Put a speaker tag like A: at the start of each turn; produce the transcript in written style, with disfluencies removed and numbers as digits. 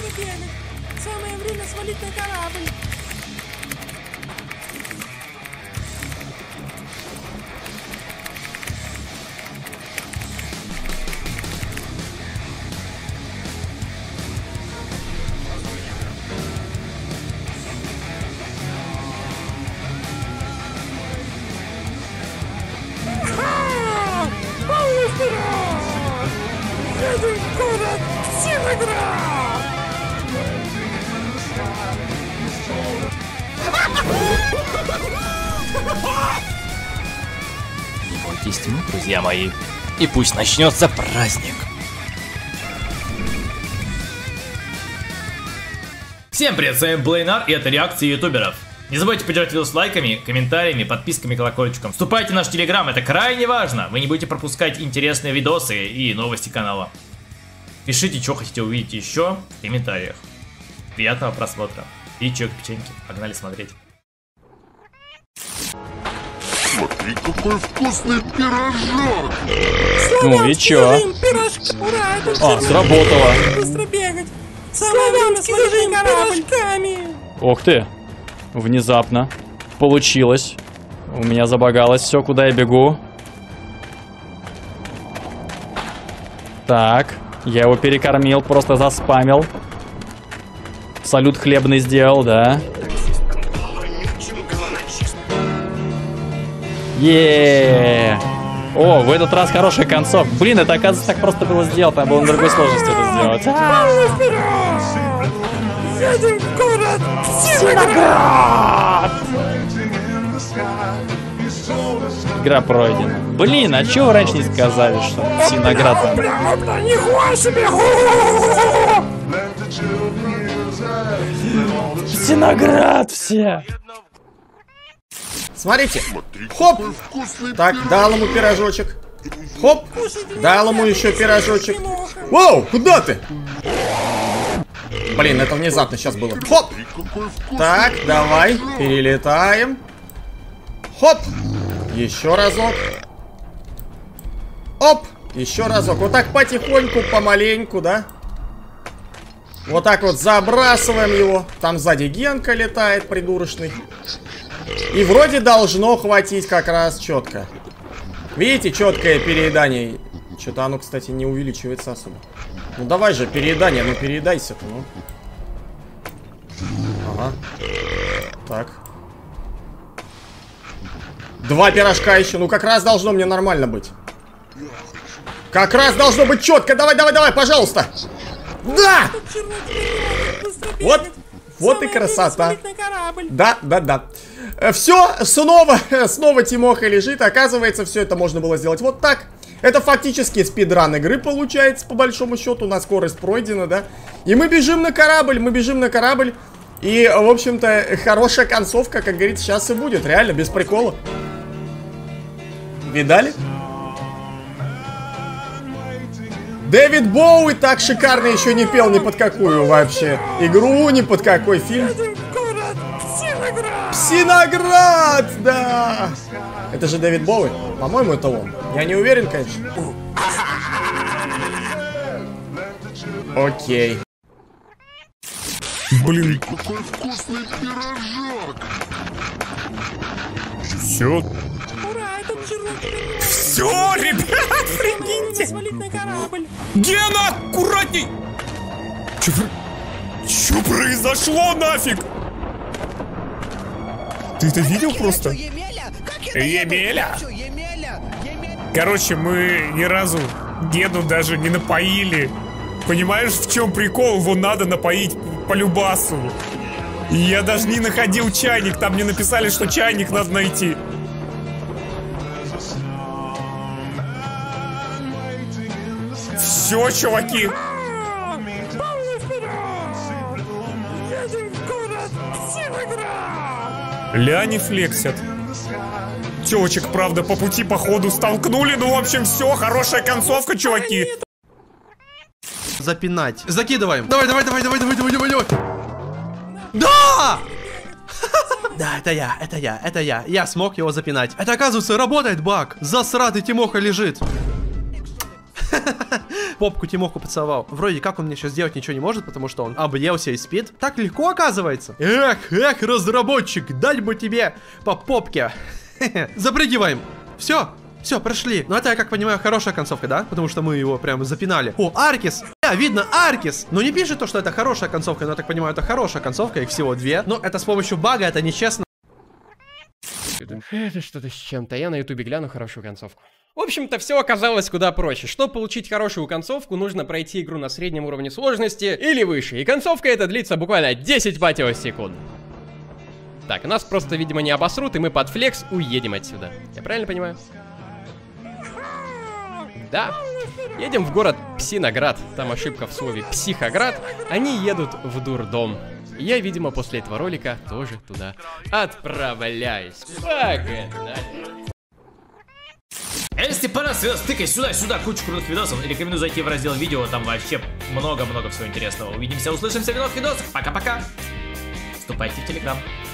A: бегать. Самое время свалить на корабль. Едем в город Синоград!
B: Не бойтесь тьмы, друзья мои, и пусть начнется праздник. Всем привет, с вами Блейнар, и это реакции ютуберов. Не забудьте поддержать видео с лайками, комментариями, подписками, колокольчиком. Вступайте в наш телеграм, это крайне важно. Вы не будете пропускать интересные видосы и новости канала. Пишите, что хотите увидеть еще в комментариях. Приятного просмотра. И чё, печеньки, погнали смотреть.
C: Смотри, какой вкусный пирожок!
B: Ну и чё?
A: Ура, это
B: сработало.
A: Быстро бегать. Самое время свалить на корабль.
B: Ух ты. Внезапно. Получилось. У меня забагалось все, куда я бегу. Так. Я его перекормил, просто заспамил. Салют хлебный сделал, да. Еее. О, в этот раз хороший концов. Блин, это оказывается так просто было сделать. Надо было на другой сложности это сделать.
A: Едем в город
B: Синоград! Игра пройдена. Блин, а чего вы раньше не сказали, что Синоград там?
A: Нихуя себе!
B: Синоград все!
D: Смотрите, хоп, так, дал ему пирожочек, хоп, дал ему еще пирожочек. Воу, куда ты? Блин, это внезапно сейчас было. Хоп, так, давай, перелетаем. Хоп, еще разок. Оп, еще разок. Вот так потихоньку, помаленьку, да? Вот так вот забрасываем его. Там сзади Генка летает, придурочный. И вроде должно хватить как раз четко. Видите, четкое переедание. Что-то оно, кстати, не увеличивается особо. Ну давай же, переедание, ну переедайся-то, ну. Ага. Так. 2 пирожка еще. Ну как раз должно мне нормально быть. Как раз должно быть четко. Давай, давай, давай, пожалуйста. Да! Вот и красота. Да, да, да. Все, снова Тимоха лежит. Оказывается, все это можно было сделать вот так. Это фактически спидран игры получается, по большому счету. На скорость пройдена, да. И мы бежим на корабль, И, в общем-то, хорошая концовка, как говорится, сейчас и будет. Реально, без прикола. Видали? Дэвид Боуи так шикарно еще не пел ни под какую вообще игру, ни под какой фильм. Синоград, да! Это же Дэвид Боуи? По-моему, это он. Я не уверен, конечно. Окей.
C: Блин, какой вкусный пирожок!
B: Все.
A: Все, ребят, прикиньте.
B: Гена, аккуратней! Чё произошло нафиг? Ты это видел просто? Емеля? Короче, мы ни разу Гену даже не напоили. Понимаешь, в чем прикол? Его надо напоить по любасу. И я даже не находил чайник. Там мне написали, что чайник надо найти. Все, чуваки. Ляни флексят. Телочек, правда, по пути, походу, столкнули. Ну, в общем, все, хорошая концовка, чуваки.
E: Запинать. Закидываем. Давай. Да! Да, это я. Я смог его запинать. Это, оказывается, работает баг. Засратый Тимоха лежит. попку Тимоху поцеловал. Вроде как он мне сейчас делать ничего не может, потому что он объелся и спит. Так легко оказывается. Эх, разработчик, дать бы тебе по попке. Запрыгиваем. Все, прошли. Ну это, я как понимаю, хорошая концовка, да? Потому что мы его прям запинали. О, Аркис. Видно, Аркис. Но не пишет то, что это хорошая концовка. Но я так понимаю, это хорошая концовка. Их всего 2. Но это с помощью бага, это нечестно.
F: Это что-то с чем-то. Я на ютубе гляну хорошую концовку. В общем-то, все оказалось куда проще. Чтобы получить хорошую концовку, нужно пройти игру на среднем уровне сложности или выше. И концовка эта длится буквально 10 секунд. Так, нас просто, видимо, не обосрут, и мы под флекс уедем отсюда. Я правильно понимаю? Да. Едем в город Псиноград. Там ошибка в слове Психоград. Они едут в дурдом. Я, видимо, после этого ролика тоже туда отправляюсь. Погнали.
B: Если понравилось, тыкай сюда кучу крутых видосов. Рекомендую зайти в раздел видео, там вообще много-много всего интересного. Увидимся, услышимся в новых видосах. Пока-пока. Вступайте в Телеграм.